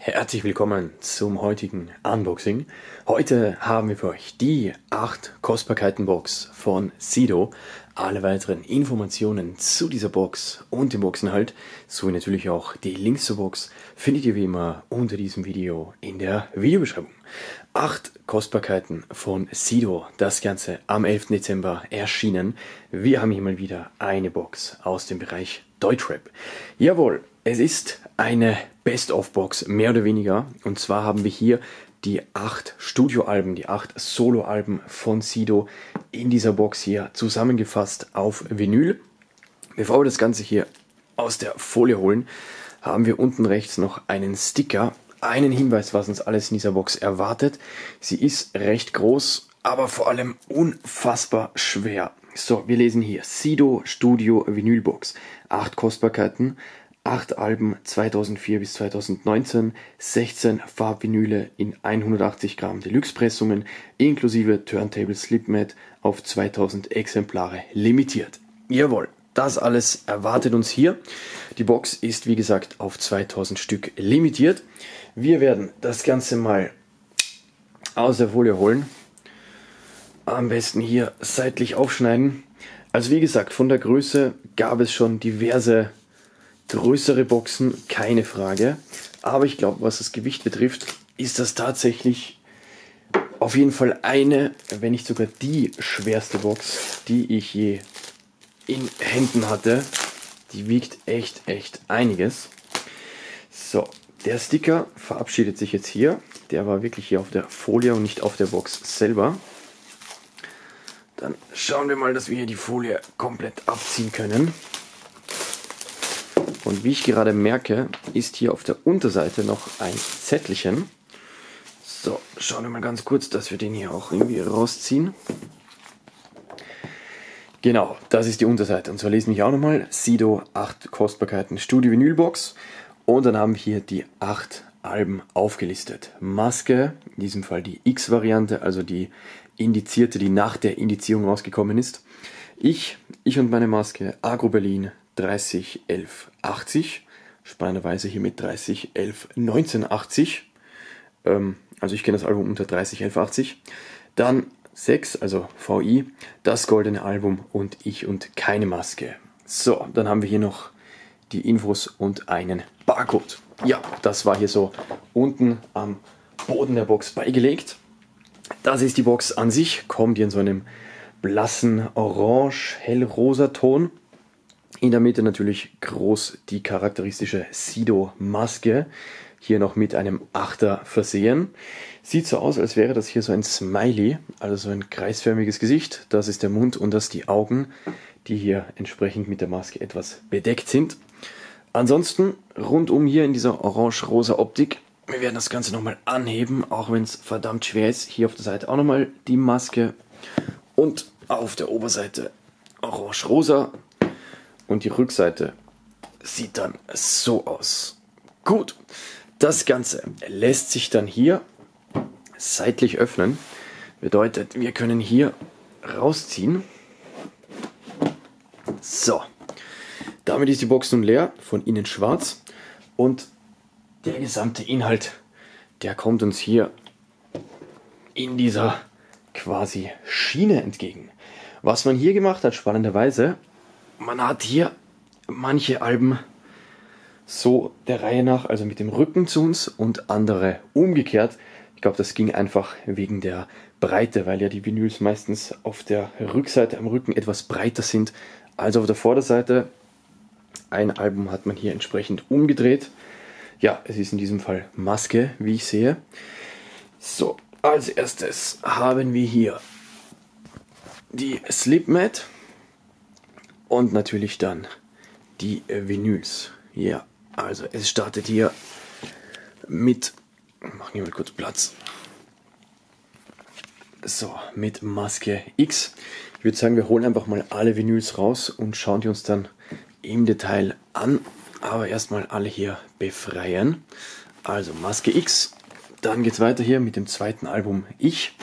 Herzlich willkommen zum heutigen Unboxing. Heute haben wir für euch die 8 Kostbarkeiten-Box von Sedo. Alle weiteren Informationen zu dieser Box und dem Boxinhalt, sowie natürlich auch die Links zur Box, findet ihr wie immer unter diesem Video in der Videobeschreibung. 8 Kostbarkeiten von Sedo, das Ganze am 11. Dezember erschienen. Wir haben hier mal wieder eine Box aus dem Bereich Deutschrap. Jawohl, es ist eine Best-of-Box, mehr oder weniger. Und zwar haben wir hier die 8 Studioalben, die 8 Soloalben von Sedo in dieser Box hier zusammengefasst auf Vinyl. Bevor wir das Ganze hier aus der Folie holen, haben wir unten rechts noch einen Sticker, einen Hinweis, was uns alles in dieser Box erwartet. Sie ist recht groß, aber vor allem unfassbar schwer. So, wir lesen hier Sedo Studio Vinylbox, 8 Kostbarkeiten, 8 Alben 2004 bis 2019, 16 Farbvinyle in 180 Gramm Deluxe-Pressungen, inklusive Turntable Slipmat auf 2000 Exemplare limitiert. Jawohl, das alles erwartet uns hier. Die Box ist wie gesagt auf 2000 Stück limitiert. Wir werden das Ganze mal aus der Folie holen. Am besten hier seitlich aufschneiden. Also wie gesagt, von der Größe gab es schon diverse größere Boxen, keine Frage. Aber ich glaube, was das Gewicht betrifft, ist das tatsächlich auf jeden Fall eine, wenn nicht sogar die schwerste Box, die ich je in Händen hatte. Die wiegt echt einiges. So, der Sticker verabschiedet sich jetzt hier. Der war wirklich hier auf der Folie und nicht auf der Box selber. Dann schauen wir mal, dass wir hier die Folie komplett abziehen können. Und wie ich gerade merke, ist hier auf der Unterseite noch ein Zettelchen. So, schauen wir mal ganz kurz, dass wir den hier auch irgendwie rausziehen. Genau, das ist die Unterseite. Und zwar lesen wir hier auch nochmal Sedo 8 Kostbarkeiten Studio Vinylbox. Und dann haben wir hier die 8 Alben aufgelistet. Maske, in diesem Fall die X-Variante, also die indizierte, die nach der Indizierung rausgekommen ist. Ich und meine Maske, Agro Berlin 301180, spannenderweise hier mit 30111980. Also ich kenne das Album unter 301180. Dann 6, also VI, das goldene Album und ich und keine Maske. So, dann haben wir hier noch die Infos und einen Barcode. Ja, das war hier so unten am Boden der Box beigelegt. Das ist die Box an sich, kommt hier in so einem blassen Orange, hellrosa Ton. In der Mitte natürlich groß die charakteristische Sedo-Maske, hier noch mit einem Achter versehen. Sieht so aus, als wäre das hier so ein Smiley, also so ein kreisförmiges Gesicht. Das ist der Mund und das die Augen, die hier entsprechend mit der Maske etwas bedeckt sind. Ansonsten rundum hier in dieser orange-rosa Optik. Wir werden das Ganze nochmal anheben, auch wenn es verdammt schwer ist. Hier auf der Seite auch nochmal die Maske und auf der Oberseite orange-rosa. Und die Rückseite sieht dann so aus. Gut, das Ganze lässt sich dann hier seitlich öffnen. Bedeutet, wir können hier rausziehen. So, damit ist die Box nun leer, von innen schwarz. Und der gesamte Inhalt, der kommt uns hier in dieser quasi Schiene entgegen. Was man hier gemacht hat, spannenderweise, man hat hier manche Alben so der Reihe nach, also mit dem Rücken zu uns und andere umgekehrt. Ich glaube, das ging einfach wegen der Breite, weil ja die Vinyls meistens auf der Rückseite am Rücken etwas breiter sind als auf der Vorderseite. Ein Album hat man hier entsprechend umgedreht. Ja, es ist in diesem Fall Maske, wie ich sehe. So, als erstes haben wir hier die Slipmat. Und natürlich dann die Vinyls. Ja, also es startet hier mit, machen wir mal kurz Platz. So, mit Maske X. Ich würde sagen, wir holen einfach mal alle Vinyls raus und schauen die uns dann im Detail an. Aber erstmal alle hier befreien. Also Maske X. Dann geht es weiter hier mit dem zweiten Album Ich.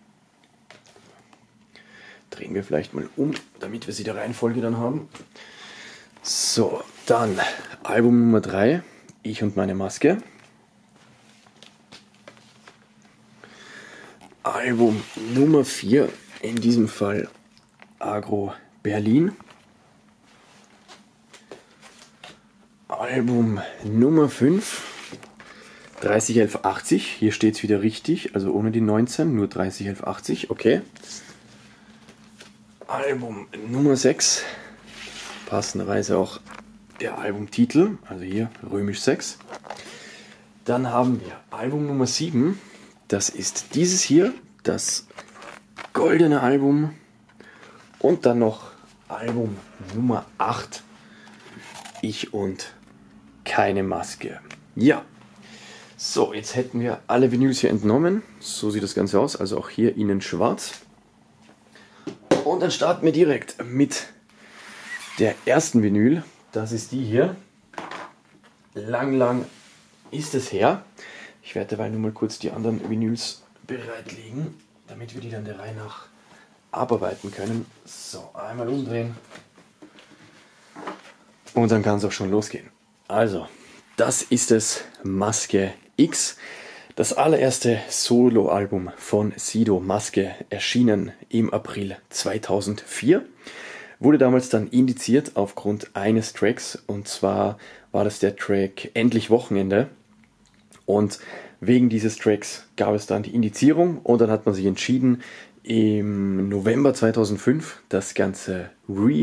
Drehen wir vielleicht mal um, damit wir sie der Reihenfolge dann haben. So, dann Album Nummer 3, Ich und meine Maske. Album Nummer 4, in diesem Fall Agro Berlin. Album Nummer 5, 301180, hier steht es wieder richtig, also ohne die 19, nur 301180, okay. Album Nummer 6, passenderweise auch der Albumtitel, also hier römisch 6. Dann haben wir Album Nummer 7, das ist dieses hier, das goldene Album. Und dann noch Album Nummer 8, Ich und keine Maske. Ja, so, jetzt hätten wir alle Vinyls hier entnommen. So sieht das Ganze aus, also auch hier innen schwarz. Und dann starten wir direkt mit der ersten Vinyl. Das ist die hier. Lang ist es her. Ich werde dabei nur mal kurz die anderen Vinyls bereitlegen, damit wir die dann der Reihe nach abarbeiten können. So, einmal umdrehen. Und dann kann es auch schon losgehen. Also, das ist es, Maske X. Das allererste Soloalbum von Sido, Maske, erschienen im April 2004. Wurde damals dann indiziert aufgrund eines Tracks. Und zwar war das der Track Endlich Wochenende. Und wegen dieses Tracks gab es dann die Indizierung. Und dann hat man sich entschieden, im November 2005 das Ganze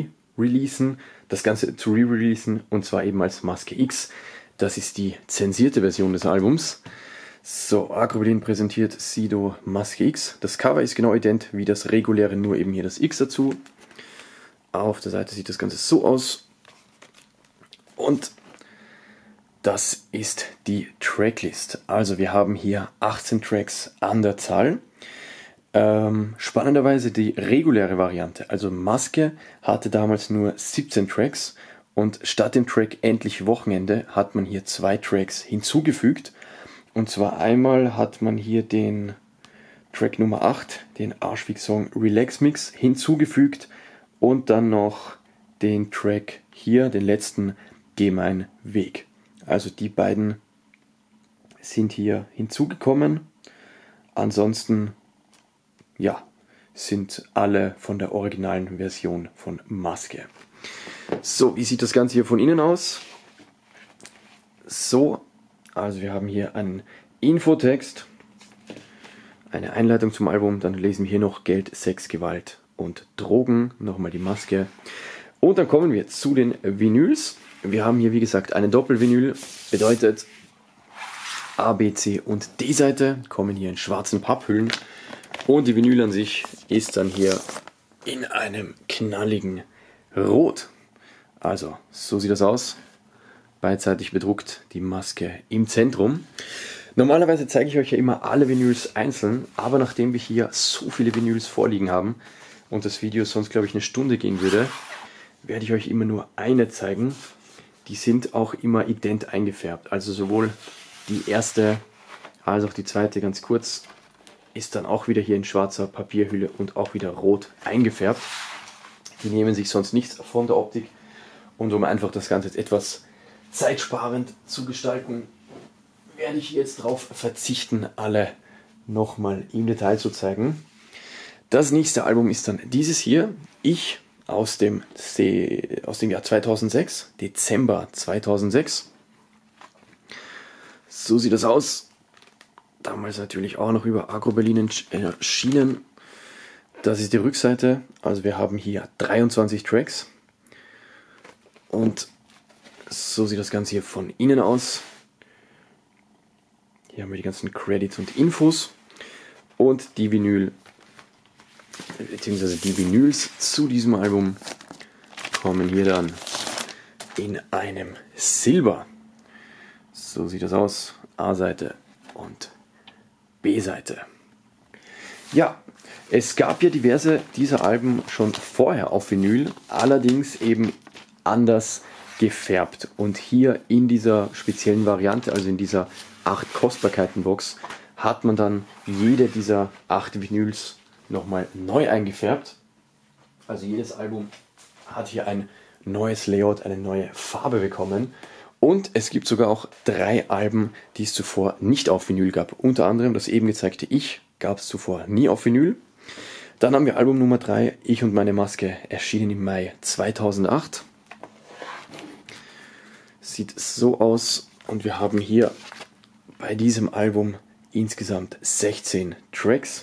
zu re-releasen, und zwar eben als Maske X. Das ist die zensierte Version des Albums. So, Agro Berlin präsentiert Sido Maske X. Das Cover ist genau ident wie das reguläre, nur eben hier das X dazu. Auf der Seite sieht das Ganze so aus. Und das ist die Tracklist. Also wir haben hier 18 Tracks an der Zahl. Spannenderweise die reguläre Variante, also Maske, hatte damals nur 17 Tracks und statt dem Track Endlich Wochenende hat man hier 2 Tracks hinzugefügt. Und zwar einmal hat man hier den Track Nummer 8, den Arschwig-Song Relax Mix, hinzugefügt und dann noch den Track hier, den letzten, Geh mein Weg. Also die beiden sind hier hinzugekommen. Ansonsten ja, sind alle von der originalen Version von Maske. So, wie sieht das Ganze hier von innen aus? So, also wir haben hier einen Infotext, eine Einleitung zum Album, dann lesen wir hier noch Geld, Sex, Gewalt und Drogen, nochmal die Maske. Und dann kommen wir zu den Vinyls. Wir haben hier wie gesagt eine Doppelvinyl, bedeutet A, B, C und D-Seite kommen hier in schwarzen Papphüllen. Und die Vinyl an sich ist dann hier in einem knalligen Rot. Also, so sieht das aus. Beidseitig bedruckt, die Maske im Zentrum. Normalerweise zeige ich euch ja immer alle Vinyls einzeln, aber nachdem wir hier so viele Vinyls vorliegen haben und das Video sonst, glaube ich, eine Stunde gehen würde, werde ich euch immer nur eine zeigen. Die sind auch immer ident eingefärbt. Also sowohl die erste als auch die zweite, ganz kurz, ist dann auch wieder hier in schwarzer Papierhülle und auch wieder rot eingefärbt. Die nehmen sich sonst nichts von der Optik. Und um einfach das Ganze jetzt etwas zeitsparend zu gestalten, werde ich jetzt darauf verzichten, alle nochmal im Detail zu zeigen. Das nächste Album ist dann dieses hier. Ich aus dem Jahr 2006, Dezember 2006. So sieht das aus. Damals natürlich auch noch über Agro Berlin erschienen. Das ist die Rückseite. Also wir haben hier 23 Tracks. Und so sieht das Ganze hier von innen aus. Hier haben wir die ganzen Credits und Infos. Und die Vinyl, beziehungsweise die Vinyls zu diesem Album kommen hier dann in einem Silber. So sieht das aus. A-Seite und B-Seite. Ja, es gab ja diverse dieser Alben schon vorher auf Vinyl, allerdings eben anders gefärbt. Und hier in dieser speziellen Variante, also in dieser 8 Kostbarkeiten-Box, hat man dann jede dieser 8 Vinyls nochmal neu eingefärbt. Also jedes Album hat hier ein neues Layout, eine neue Farbe bekommen. Und es gibt sogar auch 3 Alben, die es zuvor nicht auf Vinyl gab. Unter anderem das eben gezeigte Ich gab es zuvor nie auf Vinyl. Dann haben wir Album Nummer 3, Ich und meine Maske, erschienen im Mai 2008. Sieht so aus und wir haben hier bei diesem Album insgesamt 16 Tracks.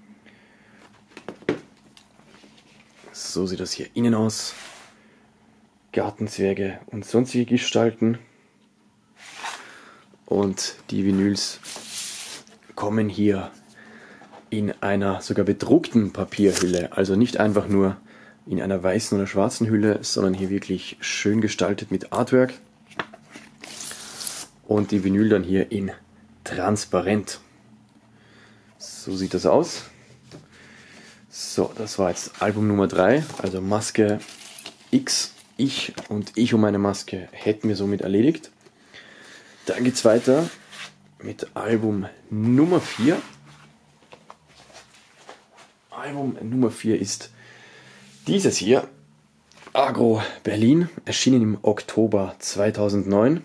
So sieht das hier innen aus. Gartenzwerge und sonstige Gestalten. Und die Vinyls kommen hier in einer sogar bedruckten Papierhülle. Also nicht einfach nur in einer weißen oder schwarzen Hülle, sondern hier wirklich schön gestaltet mit Artwork. Und die Vinyl dann hier in transparent. So sieht das aus. So, das war jetzt Album Nummer 3, also Maske X, Ich und Ich und meine Maske hätten wir somit erledigt. Dann geht es weiter mit Album Nummer 4. Album Nummer 4 ist dieses hier, Agro Berlin, erschienen im Oktober 2009.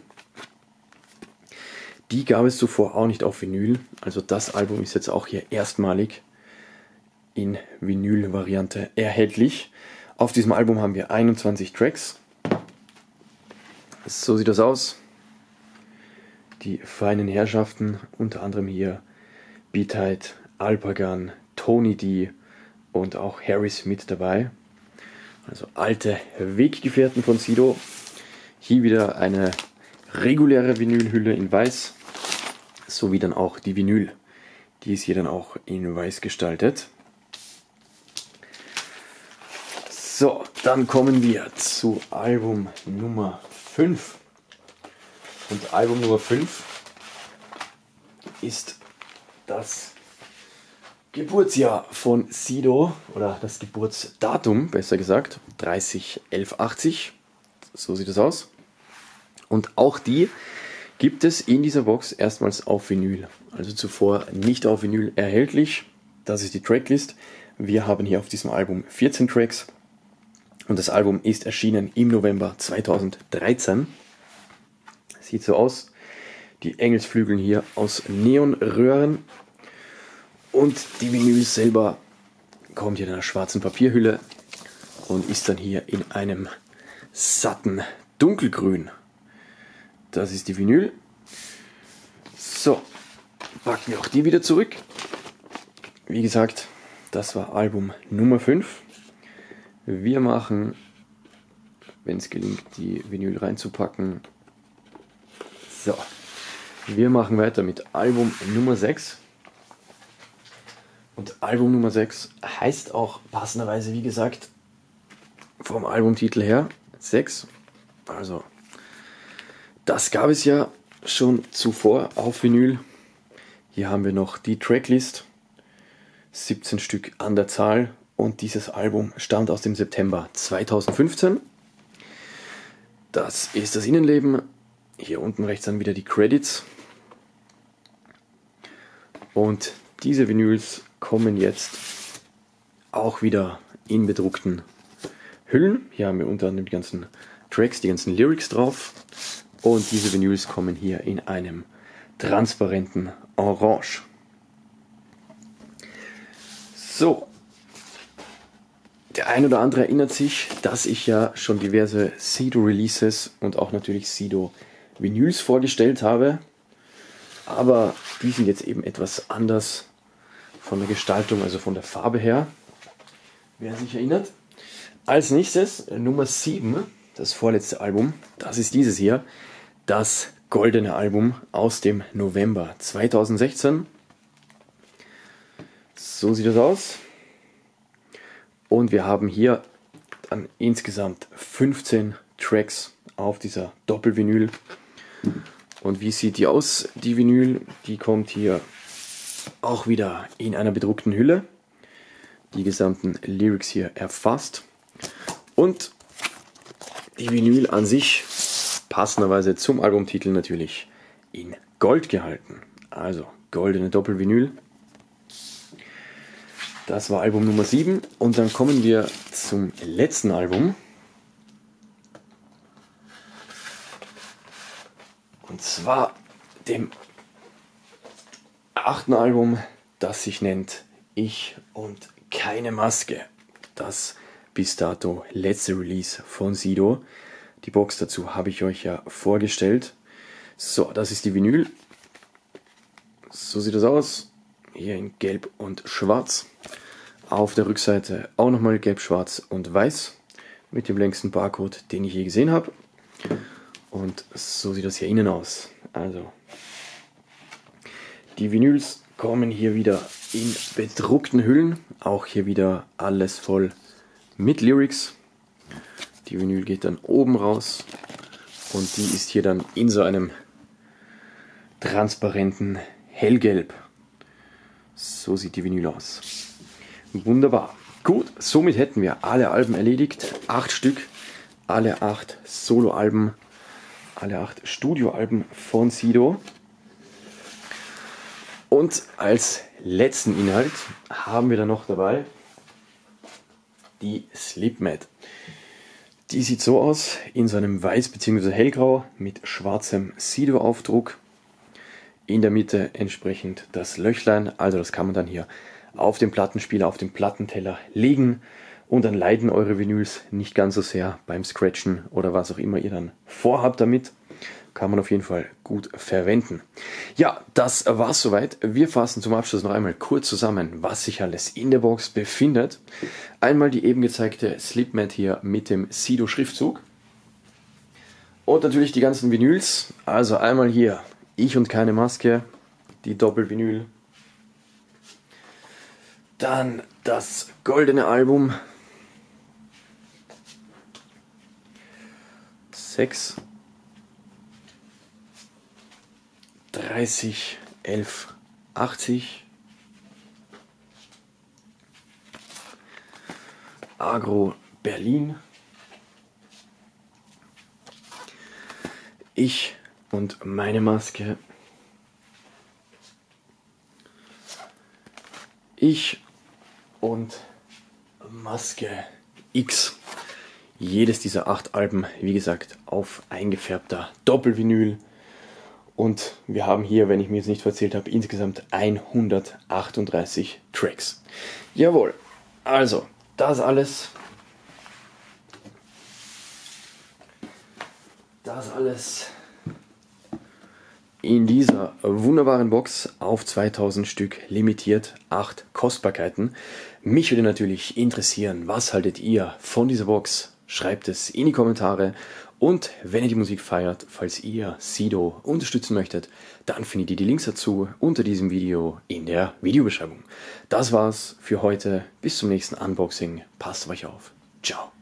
Die gab es zuvor auch nicht auf Vinyl, also das Album ist jetzt auch hier erstmalig in Vinyl-Variante erhältlich. Auf diesem Album haben wir 21 Tracks. So sieht das aus. Die feinen Herrschaften, unter anderem hier Beatheit, Alpagan, Tony D und auch Harris mit dabei. Also alte Weggefährten von Sido. Hier wieder eine reguläre Vinylhülle in weiß, sowie dann auch die Vinyl. Die ist hier dann auch in weiß gestaltet. So, dann kommen wir zu Album Nummer 5. Und Album Nummer 5 ist das Geburtsjahr von Sido, oder das Geburtsdatum, besser gesagt, 30/11/80. So sieht es aus. Und auch die gibt es in dieser Box erstmals auf Vinyl. Also zuvor nicht auf Vinyl erhältlich. Das ist die Tracklist. Wir haben hier auf diesem Album 14 Tracks. Und das Album ist erschienen im November 2013. Sieht so aus. Die Engelsflügel hier aus Neonröhren. Und die Vinyl selber kommt hier in einer schwarzen Papierhülle und ist dann hier in einem satten Dunkelgrün. Das ist die Vinyl. So, packen wir auch die wieder zurück. Wie gesagt, das war Album Nummer 5. Wir machen, wenn es gelingt, die Vinyl reinzupacken. So, wir machen weiter mit Album Nummer 6. Und Album Nummer 6 heißt auch passenderweise, wie gesagt, vom Albumtitel her 6. Also, das gab es ja schon zuvor auf Vinyl. Hier haben wir noch die Tracklist. 17 Stück an der Zahl. Und dieses Album stammt aus dem September 2015. Das ist das Innenleben. Hier unten rechts dann wieder die Credits. Und diese Vinyls kommen jetzt auch wieder in bedruckten Hüllen. Hier haben wir unter anderem die ganzen Tracks, die ganzen Lyrics drauf. Und diese Vinyls kommen hier in einem transparenten Orange. So, der ein oder andere erinnert sich, dass ich ja schon diverse Sido-Releases und auch natürlich Sido-Vinyls vorgestellt habe. Aber die sind jetzt eben etwas anders von der Gestaltung, also von der Farbe her, wer sich erinnert. Als nächstes Nummer 7, das vorletzte Album, das ist dieses hier, das goldene Album aus dem November 2016. So sieht das aus. Und wir haben hier dann insgesamt 15 Tracks auf dieser Doppelvinyl. Und wie sieht die aus, die Vinyl? Die kommt hier auch wieder in einer bedruckten Hülle. Die gesamten Lyrics hier erfasst. Und die Vinyl an sich, passenderweise zum Albumtitel natürlich, in Gold gehalten. Also goldene Doppelvinyl. Das war Album Nummer 7. Und dann kommen wir zum letzten Album. Und zwar dem 8. Album das sich nennt Ich und keine Maske. Das bis dato letzte Release von Sido. Die Box dazu habe ich euch ja vorgestellt. So, das ist die Vinyl. So sieht das aus. Hier in Gelb und Schwarz. Auf der Rückseite auch nochmal Gelb, Schwarz und Weiß. Mit dem längsten Barcode, den ich je gesehen habe. Und so sieht das hier innen aus. Also, die Vinyls kommen hier wieder in bedruckten Hüllen. Auch hier wieder alles voll mit Lyrics. Die Vinyl geht dann oben raus. Und die ist hier dann in so einem transparenten Hellgelb. So sieht die Vinyl aus. Wunderbar. Gut, somit hätten wir alle Alben erledigt. 8 Stück. Alle 8 Soloalben. Alle 8 Studioalben von Sido. Und als letzten Inhalt haben wir dann noch dabei die Slipmat. Die sieht so aus, in so einem Weiß bzw. Hellgrau mit schwarzem Sido-Aufdruck. In der Mitte entsprechend das Löchlein, also das kann man dann hier auf dem Plattenspieler, auf dem Plattenteller legen. Und dann leiden eure Vinyls nicht ganz so sehr beim Scratchen oder was auch immer ihr dann vorhabt damit. Kann man auf jeden Fall gut verwenden. Ja, das war's soweit. Wir fassen zum Abschluss noch einmal kurz zusammen, was sich alles in der Box befindet. Einmal die eben gezeigte Slipmat hier mit dem Sido-Schriftzug. Und natürlich die ganzen Vinyls. Also einmal hier Ich und keine Maske, die Doppelvinyl. Dann das goldene Album. 6 30 11 80 Agro Berlin. Ich und meine Maske. Ich und Maske X. Jedes dieser 8 Alben, wie gesagt, auf eingefärbter Doppelvinyl. Und wir haben hier, wenn ich mir jetzt nicht verzählt habe, insgesamt 138 Tracks. Jawohl, also das alles in dieser wunderbaren Box auf 2000 Stück limitiert, 8 Kostbarkeiten. Mich würde natürlich interessieren, was haltet ihr von dieser Box? Schreibt es in die Kommentare. Und wenn ihr die Musik feiert, falls ihr Sido unterstützen möchtet, dann findet ihr die Links dazu unter diesem Video in der Videobeschreibung. Das war's für heute. Bis zum nächsten Unboxing. Passt auf euch auf. Ciao.